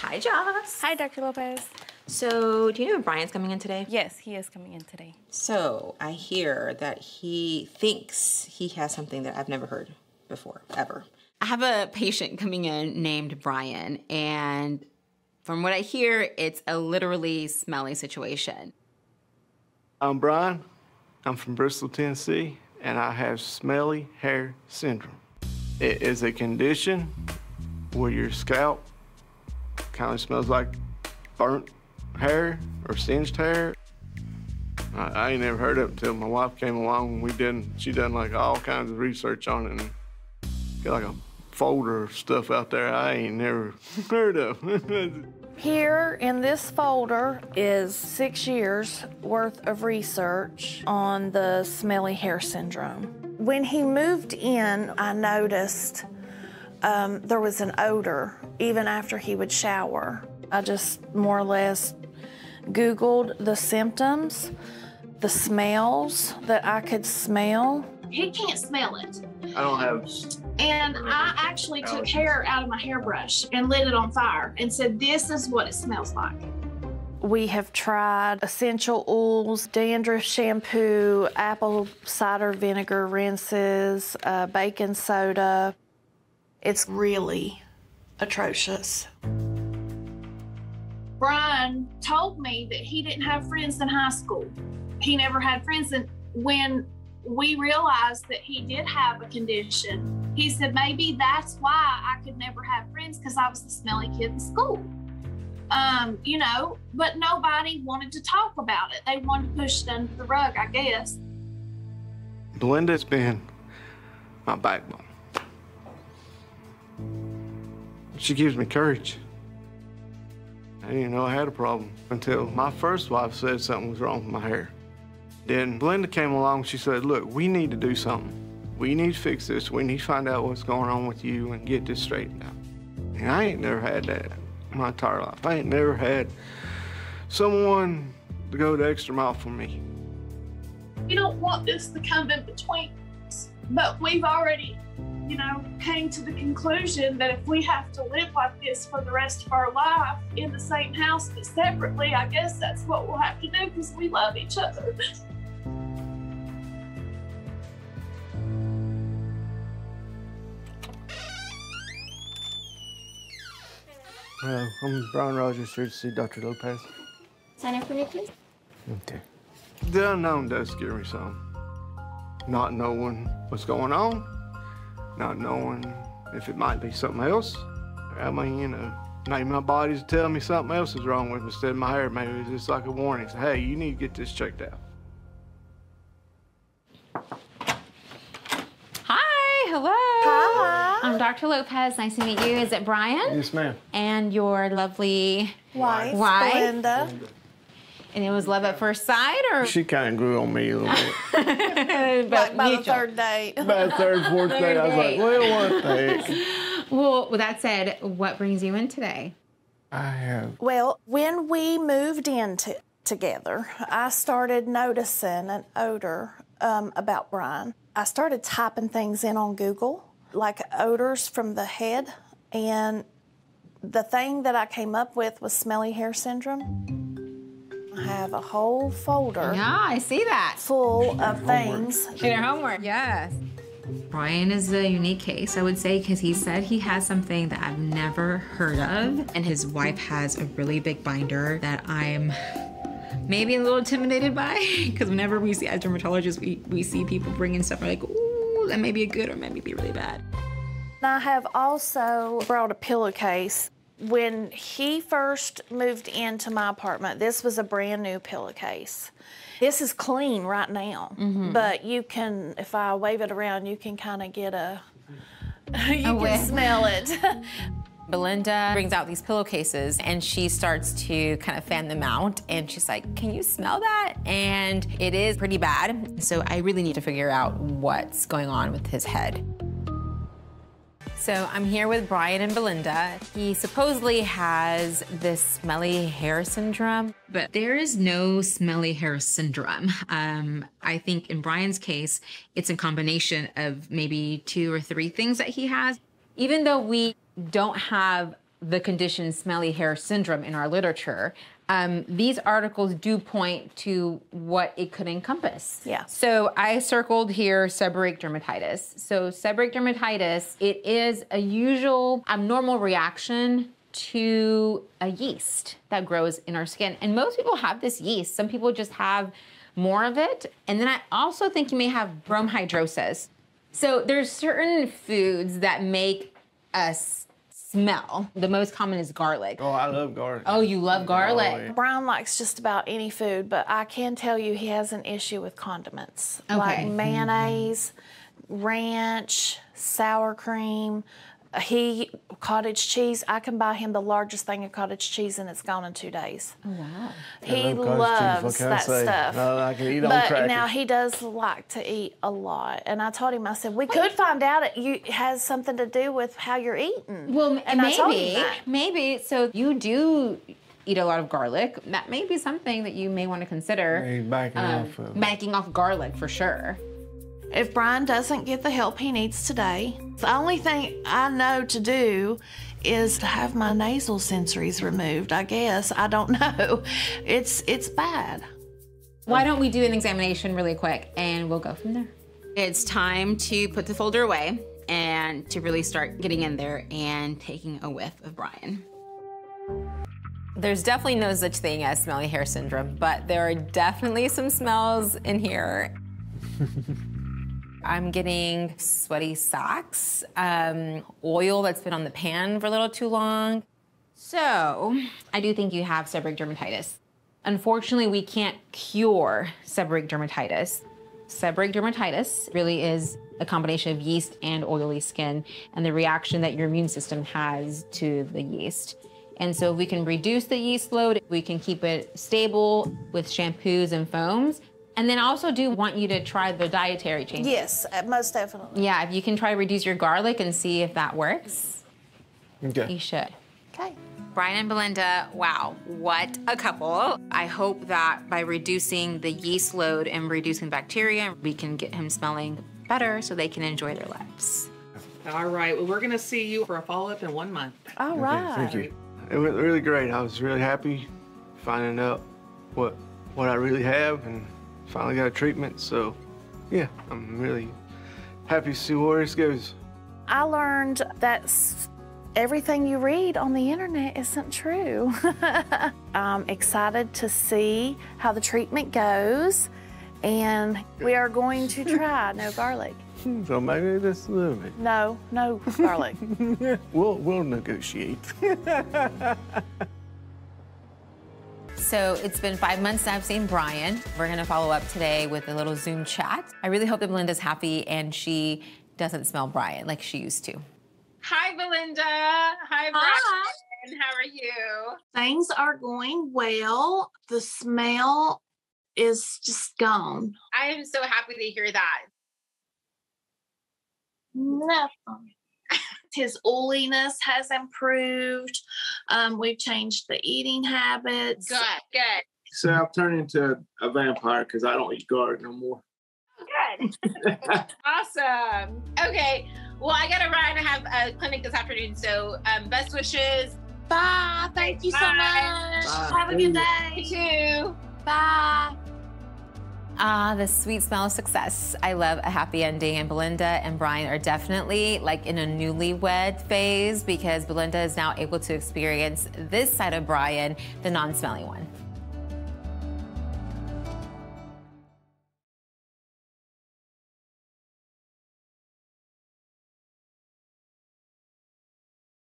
Hi, Joss. Hi, Dr. Lopez. So, do you know if Brian's coming in today? Yes, he is coming in today. So, I hear that he thinks he has something that I've never heard before, ever. I have a patient coming in named Brian, and from what I hear, it's a literally smelly situation. I'm Brian. I'm from Bristol, Tennessee, and I have Smelly Hair Syndrome. It is a condition where your scalp kind of smells like burnt hair or singed hair. I ain't never heard of it until my wife came along and she done like all kinds of research on it and got like a folder of stuff out there I ain't never heard of. Here in this folder is 6 years worth of research on the Smelly Hair Syndrome. When he moved in, I noticed there was an odor even after he would shower. I just more or less Googled the symptoms, the smells that I could smell. He can't smell it. I don't have... And I actually took hair out of my hairbrush and lit it on fire and said, this is what it smells like. We have tried essential oils, dandruff shampoo, apple cider vinegar rinses, baking soda. It's really atrocious. Brian told me that he didn't have friends in high school. He never had friends. And when we realized that he did have a condition, he said, maybe that's why I could never have friends, because I was the smelly kid in school. You know, but nobody wanted to talk about it. They wanted to push it under the rug, I guess. Belinda's been my backbone. She gives me courage. I didn't know I had a problem until my first wife said something was wrong with my hair. Then Belinda came along, she said, look, we need to do something. We need to fix this. We need to find out what's going on with you and get this straightened out. And I ain't never had that in my entire life. I ain't never had someone to go the extra mile for me. We don't want this to come in between us, but we've already, you know, came to the conclusion that if we have to live like this for the rest of our life in the same house but separately, I guess that's what we'll have to do because we love each other. Hello, I'm Brian Rogers, here to see Dr. Lopez. Sign up for me, please. Okay. The unknown does scare me some. Not knowing what's going on, not knowing if it might be something else. I mean, you know, maybe my body's telling me something else is wrong with me instead of my hair. Maybe it's just like a warning. Say, hey, you need to get this checked out. Hi, hello. Hi. I'm Dr. Lopez. Nice to meet you. Is it Brian? Yes, ma'am. And your lovely Wife, Belinda. Belinda. And it was love at first sight, or? She kind of grew on me a little bit. Like by the third date. By the third, fourth day, I was like, well, what the heck? Well, with that said, what brings you in today? I have... Well, when we moved in together, I started noticing an odor about Brian. I started typing things in on Google, like odors from the head, and the thing that I came up with was Smelly Hair Syndrome. I have a whole folder. Yeah, I see that. Full of things. Did your homework. Yes. Brian is a unique case, I would say, because he said he has something that I've never heard of. And his wife has a really big binder that I'm maybe a little intimidated by, because whenever we see, as dermatologists, we see people bring in stuff, we're like, ooh, that may be good or maybe be really bad. I have also brought a pillowcase. When he first moved into my apartment, this was a brand new pillowcase. This is clean right now, but you can, if I wave it around, you can kind of get you can smell it. Belinda brings out these pillowcases and she starts to kind of fan them out and she's like, can you smell that? And it is pretty bad. So I really need to figure out what's going on with his head. So I'm here with Brian and Belinda. He supposedly has this smelly hair syndrome. But there is no smelly hair syndrome. I think in Brian's case, it's a combination of maybe 2 or 3 things that he has. Even though we don't have the condition smelly hair syndrome in our literature, these articles do point to what it could encompass. Yeah. So I circled here seborrheic dermatitis. So seborrheic dermatitis, it is a usual abnormal reaction to a yeast that grows in our skin. And most people have this yeast. Some people just have more of it. And then I also think you may have bromhidrosis. So there's certain foods that make us smell. The most common is garlic. Oh, I love garlic. Oh, you love garlic. Brian likes just about any food, but I can tell you he has an issue with condiments. Okay. Like mayonnaise, ranch, sour cream. Cottage cheese. I can buy him the largest thing of cottage cheese and it's gone in 2 days. Oh, wow. He loves that stuff. I can eat on But crackers. now he does like to eat a lot. And I told him, I said, we could find out it has something to do with how you're eating. Well, and I told him that. maybe. So you do eat a lot of garlic. That may be something that you may want to consider. He's backing off garlic for sure. If Brian doesn't get the help he needs today, the only thing I know to do is to have my nasal sensories removed, I guess. I don't know. It's bad. Why don't we do an examination really quick and we'll go from there. It's time to put the folder away and to really start getting in there and taking a whiff of Brian. There's definitely no such thing as smelly hair syndrome, but there are definitely some smells in here. I'm getting sweaty socks, oil that's been on the pan for a little too long. So I do think you have seborrheic dermatitis. Unfortunately, we can't cure seborrheic dermatitis. Seborrheic dermatitis really is a combination of yeast and oily skin and the reaction that your immune system has to the yeast. And so if we can reduce the yeast load, we can keep it stable with shampoos and foams. And then I also do want you to try the dietary changes. Yes, most definitely. Yeah, if you can try to reduce your garlic and see if that works, Okay. you should. Okay. Brian and Belinda, wow, what a couple. I hope that by reducing the yeast load and reducing bacteria, we can get him smelling better so they can enjoy their lives. All right, well, we're gonna see you for a follow-up in 1 month. All right. Thank you. It went really great. I was really happy finding out what I really have and finally got a treatment. So, yeah, I'm really happy to see where this goes. I learned that everything you read on the internet isn't true. I'm excited to see how the treatment goes, and we are going to try no garlic. So maybe just a little bit. No garlic. We'll negotiate. So it's been 5 months since I've seen Brian. We're gonna follow up today with a little Zoom chat. I really hope that Belinda's happy and she doesn't smell Brian like she used to. Hi, Belinda. Hi, Brian. How are you? Things are going well. The smell is just gone. I am so happy to hear that. Nothing. His oiliness has improved. We've changed the eating habits. Good. So I've turned into a vampire because I don't eat garlic no more. Good. Awesome. Okay. Well, I got to run. I have a clinic this afternoon. So best wishes. Bye. Thank you so Bye. much. Bye. Have a good day. You too. Bye. Ah, the sweet smell of success. I love a happy ending, and Belinda and Brian are definitely like in a newlywed phase because Belinda is now able to experience this side of Brian, the non-smelly one.